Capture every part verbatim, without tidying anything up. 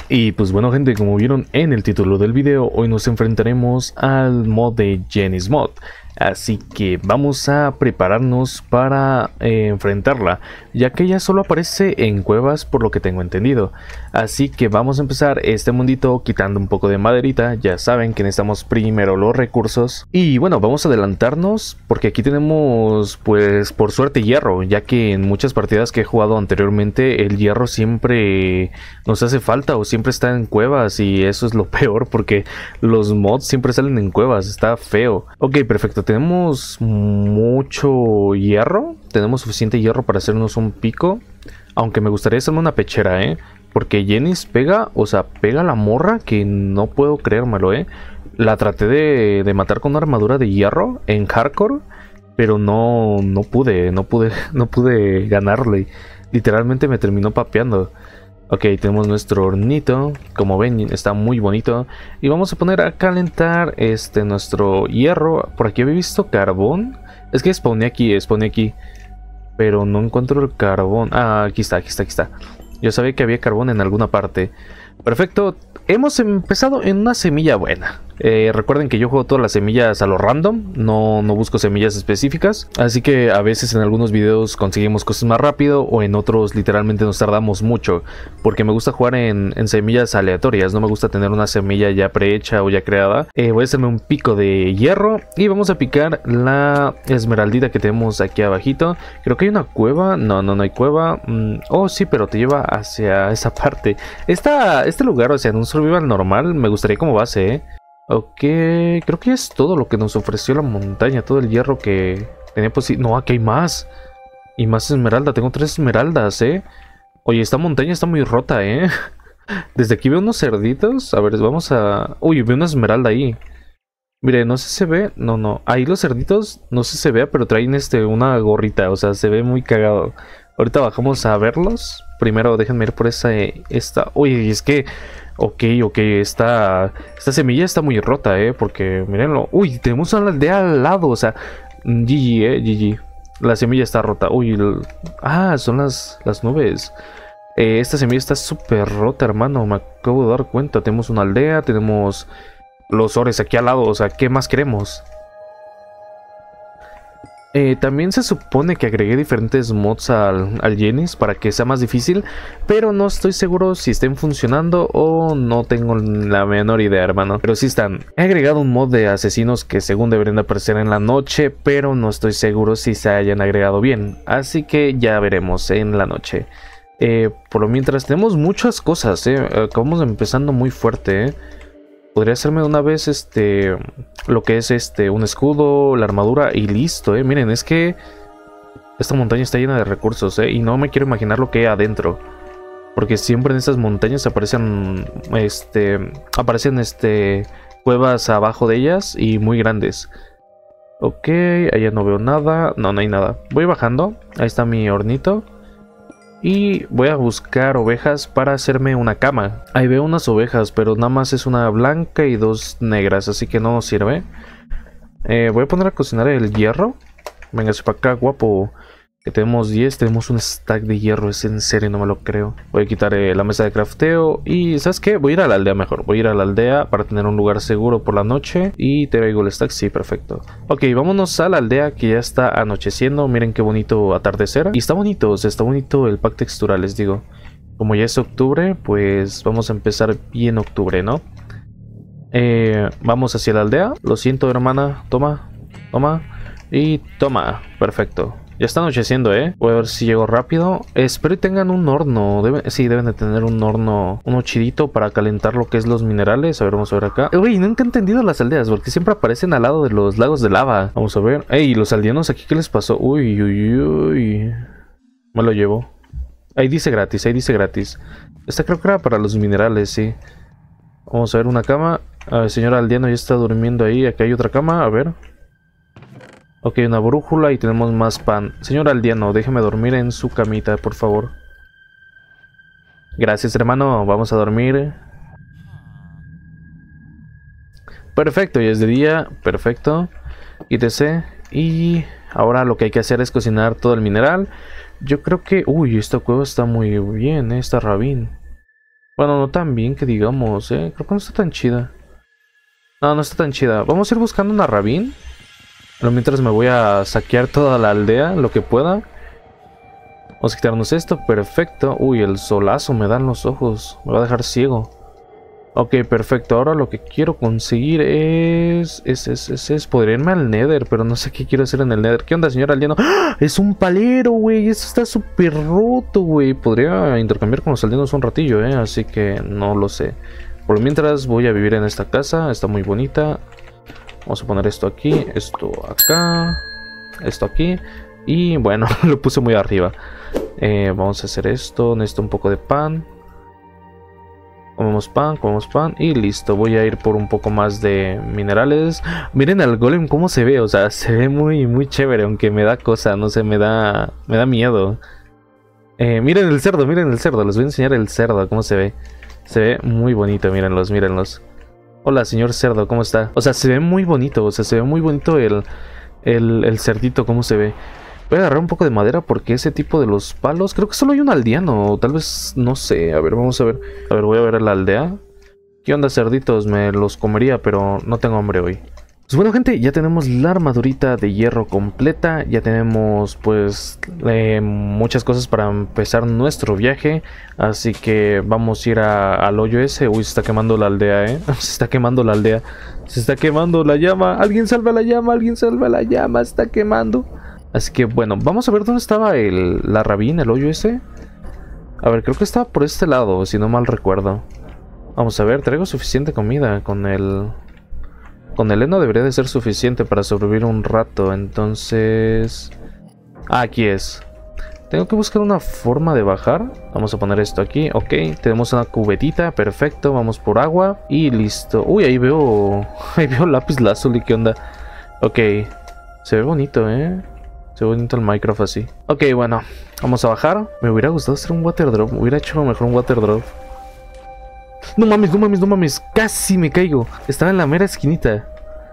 Y pues bueno gente, como vieron en el título del video, hoy nos enfrentaremos al mod de Jenny's Mod. Así que vamos a prepararnos para eh, enfrentarla, ya que ella solo aparece en cuevas por lo que tengo entendido. Así que vamos a empezar este mundito quitando un poco de maderita. Ya saben que necesitamos primero los recursos. Y bueno, vamos a adelantarnos porque aquí tenemos pues por suerte hierro, ya que en muchas partidas que he jugado anteriormente el hierro siempre nos hace falta o siempre está en cuevas, y eso es lo peor porque los mods siempre salen en cuevas, está feo. Ok, perfecto. Tenemos mucho hierro, tenemos suficiente hierro para hacernos un pico, aunque me gustaría hacerme una pechera, eh, porque Jenny's pega, o sea, pega la morra que no puedo creérmelo, eh. La traté de, de matar con una armadura de hierro en hardcore, pero no, no pude, no pude, no pude ganarle, literalmente me terminó papeando. Ok, tenemos nuestro hornito, como ven está muy bonito, y vamos a poner a calentar este nuestro hierro. Por aquí había visto carbón, es que spawné aquí, spawné aquí, pero no encuentro el carbón. Ah, aquí está, aquí está, aquí está. Yo sabía que había carbón en alguna parte. Perfecto, hemos empezado en una semilla buena. Eh, recuerden que yo juego todas las semillas a lo random, no, no busco semillas específicas, así que a veces en algunos videos conseguimos cosas más rápido o en otros literalmente nos tardamos mucho, porque me gusta jugar en, en semillas aleatorias, no me gusta tener una semilla ya prehecha o ya creada. Eh, voy a hacerme un pico de hierro y vamos a picar la esmeraldita que tenemos aquí abajito. Creo que hay una cueva, no, no, no hay cueva. Mm, oh sí, pero te lleva hacia esa parte. Esta, este lugar, o sea, en un survival normal me gustaría como base, eh. Ok, creo que es todo lo que nos ofreció la montaña, todo el hierro que tenía posible. No, aquí hay más. Y más esmeralda, tengo tres esmeraldas, eh. Oye, esta montaña está muy rota, eh. Desde aquí veo unos cerditos. A ver, vamos a... Uy, veo una esmeralda ahí. Mire, no sé si se ve. No, no, ahí los cerditos, no sé si se vea, pero traen este, una gorrita, o sea, se ve muy cagado. Ahorita bajamos a verlos. Primero déjenme ir por esa, esta... Uy, es que... Ok, ok, esta, esta semilla está muy rota, eh, porque mirenlo. Uy, tenemos una aldea al lado, o sea, G G, eh, G G. La semilla está rota. Uy, el, ah, son las, las nubes. Eh, esta semilla está súper rota, hermano, me acabo de dar cuenta. Tenemos una aldea, tenemos los ores aquí al lado, o sea, ¿qué más queremos? Eh, también se supone que agregué diferentes mods al, al Jenny's para que sea más difícil, pero no estoy seguro si estén funcionando o no tengo la menor idea, hermano. Pero sí están. He agregado un mod de asesinos que según deberían de aparecer en la noche, pero no estoy seguro si se hayan agregado bien. Así que ya veremos en la noche. Eh, por lo mientras tenemos muchas cosas, eh. Acabamos empezando muy fuerte, eh. Podría hacerme de una vez este lo que es este un escudo, la armadura y listo, eh. Miren, es que esta montaña está llena de recursos, eh, y no me quiero imaginar lo que hay adentro, porque siempre en estas montañas aparecen este aparecen este cuevas abajo de ellas y muy grandes. Ok, allá no veo nada, no, no hay nada. Voy bajando, ahí está mi hornito. Y voy a buscar ovejas para hacerme una cama. Ahí veo unas ovejas, pero nada más es una blanca y dos negras, así que no nos sirve. Eh, voy a poner a cocinar el hierro. Véngase para acá, guapo. Que tenemos diez, tenemos un stack de hierro, es en serio, no me lo creo. Voy a quitar eh, la mesa de crafteo y ¿sabes qué? Voy a ir a la aldea mejor, voy a ir a la aldea para tener un lugar seguro por la noche. Y te traigo el stack, sí, perfecto. Ok, vámonos a la aldea que ya está anocheciendo, miren qué bonito atardecer. Y está bonito, o sea, está bonito el pack textural, les digo. Como ya es octubre, pues vamos a empezar bien octubre, ¿no? Eh, vamos hacia la aldea, lo siento hermana, toma, toma y toma, perfecto. Ya está anocheciendo, eh. Voy a ver si llego rápido. Espero y tengan un horno. Deben, sí, deben de tener un horno, uno chidito para calentar lo que es los minerales. A ver, vamos a ver acá. Uy, nunca he entendido las aldeas porque siempre aparecen al lado de los lagos de lava. Vamos a ver. Ey, los aldeanos aquí, ¿qué les pasó? Uy, uy, uy. Me lo llevo. Ahí dice gratis, ahí dice gratis. Esta creo que era para los minerales, sí. Vamos a ver una cama. A ver, señor aldeano ya está durmiendo ahí. Aquí hay otra cama, a ver. Ok, una brújula y tenemos más pan. Señor aldeano, déjeme dormir en su camita, por favor. Gracias, hermano. Vamos a dormir. Perfecto, ya es de día. Perfecto. Quítese. Y ahora lo que hay que hacer es cocinar todo el mineral. Yo creo que... Uy, esta cueva está muy bien, ¿eh? Esta rabín. Bueno, no tan bien que digamos, eh. Creo que no está tan chida. No, no está tan chida. Vamos a ir buscando una Rabin. Pero mientras me voy a saquear toda la aldea, lo que pueda. Vamos a quitarnos esto, perfecto. Uy, el solazo me da en los ojos. Me va a dejar ciego. Ok, perfecto. Ahora lo que quiero conseguir es... Es, es, es, es... Podría irme al Nether, pero no sé qué quiero hacer en el Nether. ¿Qué onda, señor aldeano? ¡Ah! Es un palero, güey. Esto está súper roto, güey. Podría intercambiar con los aldeanos un ratillo, eh. Así que no lo sé. Por lo mientras voy a vivir en esta casa. Está muy bonita. Vamos a poner esto aquí. Esto acá. Esto aquí. Y bueno, lo puse muy arriba. Eh, vamos a hacer esto. Necesito un poco de pan. Comemos pan, comemos pan y listo. Voy a ir por un poco más de minerales. Miren al golem cómo se ve. O sea, se ve muy, muy chévere. Aunque me da cosa, no sé, me da, me da miedo. Eh, miren el cerdo, miren el cerdo. Les voy a enseñar el cerdo, cómo se ve. Se ve muy bonito, mírenlos, mírenlos. Hola, señor cerdo, ¿cómo está? O sea, se ve muy bonito. O sea, se ve muy bonito el, el, el cerdito, cómo se ve. Voy a agarrar un poco de madera porque ese tipo de los palos... Creo que solo hay un aldeano, o tal vez... No sé, a ver, vamos a ver. A ver, voy a ver a la aldea. ¿Qué onda, cerditos? Me los comería, pero no tengo hambre hoy. Pues bueno, gente, ya tenemos la armadurita de hierro completa. Ya tenemos, pues, eh, muchas cosas para empezar nuestro viaje. Así que vamos a ir a, al hoyo ese. Uy, se está quemando la aldea, ¿eh? Se está quemando la aldea. Se está quemando la llama. Alguien salva la llama, alguien salva la llama. Se está quemando. Así que bueno, vamos a ver dónde estaba el, la Rabin, el hoyo ese. A ver, creo que estaba por este lado, si no mal recuerdo. Vamos a ver, traigo suficiente comida. Con el... Con el heno debería de ser suficiente para sobrevivir un rato. Entonces... Ah, aquí es. Tengo que buscar una forma de bajar. Vamos a poner esto aquí, ok. Tenemos una cubetita, perfecto. Vamos por agua y listo. Uy, ahí veo... Ahí veo lápiz lazuli, ¿qué onda? Ok, se ve bonito, eh. Se ve bonito el Minecraft así. Ok, bueno, vamos a bajar. Me hubiera gustado hacer un water drop. Me hubiera hecho mejor un water drop. No mames, no mames, no mames. Casi me caigo. Estaba en la mera esquinita.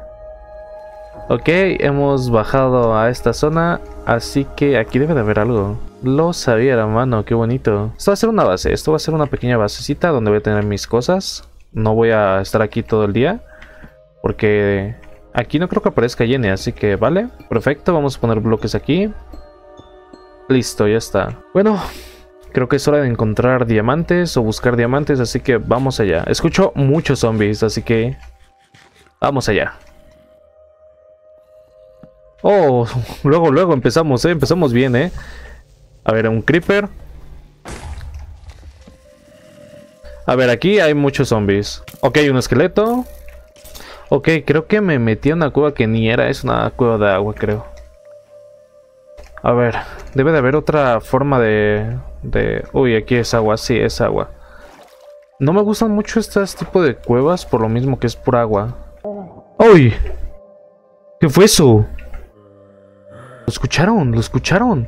Ok, hemos bajado a esta zona. Así que aquí debe de haber algo. Lo sabía, hermano, qué bonito. Esto va a ser una base. Esto va a ser una pequeña basecita donde voy a tener mis cosas. No voy a estar aquí todo el día. Porque... Aquí no creo que aparezca Jenny, así que vale. Perfecto, vamos a poner bloques aquí. Listo, ya está. Bueno, creo que es hora de encontrar diamantes o buscar diamantes, así que vamos allá. Escucho muchos zombies, así que... Vamos allá. Oh, luego, luego empezamos, eh. Empezamos bien, eh. A ver, un creeper. A ver, aquí hay muchos zombies. Ok, un esqueleto. Ok, creo que me metí a una cueva que ni era, es una cueva de agua, creo. A ver, debe de haber otra forma de... de... Uy, aquí es agua, sí, es agua. No me gustan mucho estos tipos de cuevas por lo mismo que es por agua. ¡Uy! ¿Qué fue eso? ¿Lo escucharon? ¿Lo escucharon?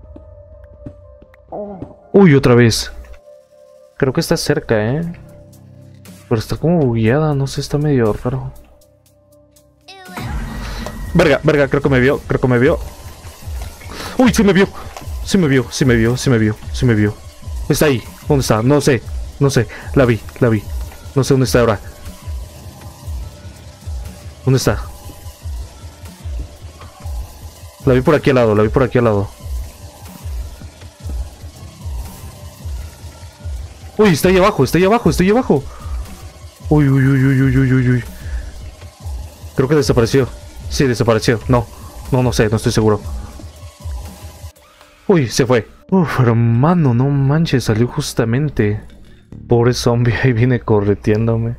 Uy, otra vez. Creo que está cerca, ¿eh? Pero está como bugueada, no sé, está medio raro. Verga, verga, creo que me vio, creo que me vio. Uy, sí me vio. Sí me vio, sí me vio, sí me vio, sí me vio. Está ahí, ¿dónde está? No sé, no sé. La vi, la vi. No sé dónde está ahora. ¿Dónde está? La vi por aquí al lado, la vi por aquí al lado. Uy, está ahí abajo, está ahí abajo, está ahí abajo. Uy, uy, uy, uy, uy, uy, uy, uy. Creo que desapareció. Sí, desapareció. No, no, no sé, no estoy seguro. Uy, se fue. Uf, hermano, no manches, salió justamente. Pobre zombie, ahí viene correteándome.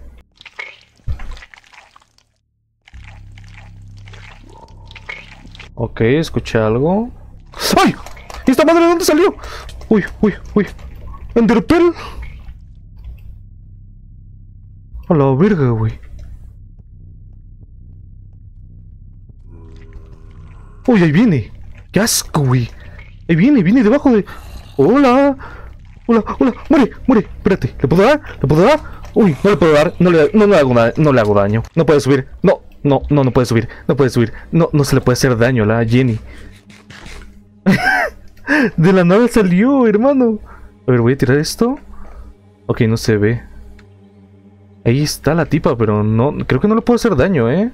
Ok, escuché algo. ¡Ay! ¿Esta madre de dónde salió? Uy, uy, uy. ¿Enderpearl? A la verga, güey. Uy, ahí viene. ¡Qué asco, güey! Ahí viene, viene debajo de... ¡Hola! ¡Hola, hola! ¡Muere, muere! Espérate, ¿le puedo dar? ¿Le puedo dar? Uy, no le puedo dar. No le, no, no le hago nada, no le hago daño. No puede subir. No, no, no, no puede subir. No puede subir. No, no se le puede hacer daño a la Jenny. De la nada salió, hermano. A ver, voy a tirar esto. Ok, no se ve. Ahí está la tipa, pero no... Creo que no le puedo hacer daño, ¿eh?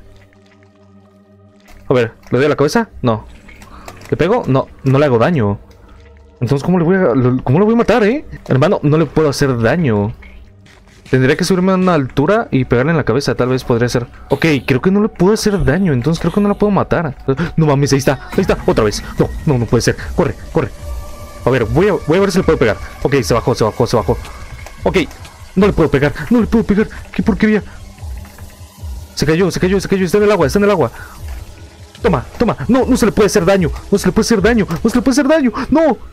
A ver, ¿le doy a la cabeza? No. ¿Le pego? No, no le hago daño. Entonces, ¿cómo le voy a, cómo le voy a matar, eh? Hermano, no le puedo hacer daño. Tendría que subirme a una altura y pegarle en la cabeza, tal vez podría ser. Ok, creo que no le puedo hacer daño, entonces creo que no la puedo matar. No mames, ahí está, ahí está, otra vez. No, no, no puede ser. Corre, corre. A ver, voy a, voy a ver si le puedo pegar. Ok, se bajó, se bajó, se bajó. Ok, no le puedo pegar, no le puedo pegar. ¿Qué porquería? Se cayó, se cayó, se cayó, está en el agua, está en el agua. Toma, toma, no, no se le puede hacer daño, no se le puede hacer daño, no se le puede hacer daño, no.